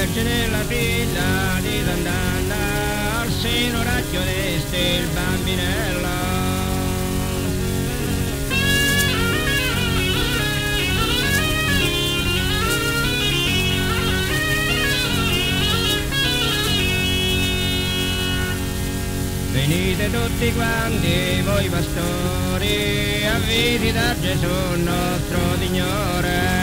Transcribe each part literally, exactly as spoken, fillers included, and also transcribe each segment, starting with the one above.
Vergine la figlia di Sant'Anna, al seno racchiudesti il bambinello. Venite tutti quanti voi pastori a visitare Gesù nostro Signore.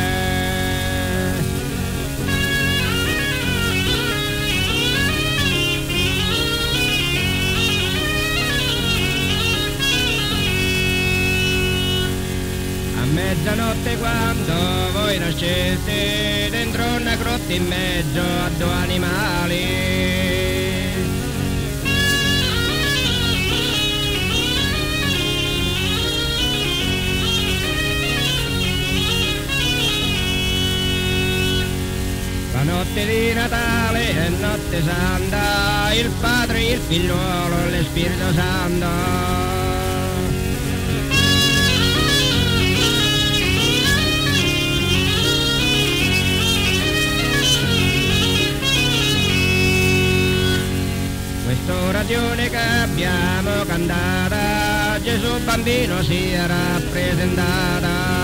A mezzanotte quando voi nasceste dentro una grotta in mezzo a due animali. La notte di Natale è notte santa, il Padre, il Figliuolo e lo Spirito Santo. Quest'orazione che abbiamo cantata, Gesù bambino si è rappresentata.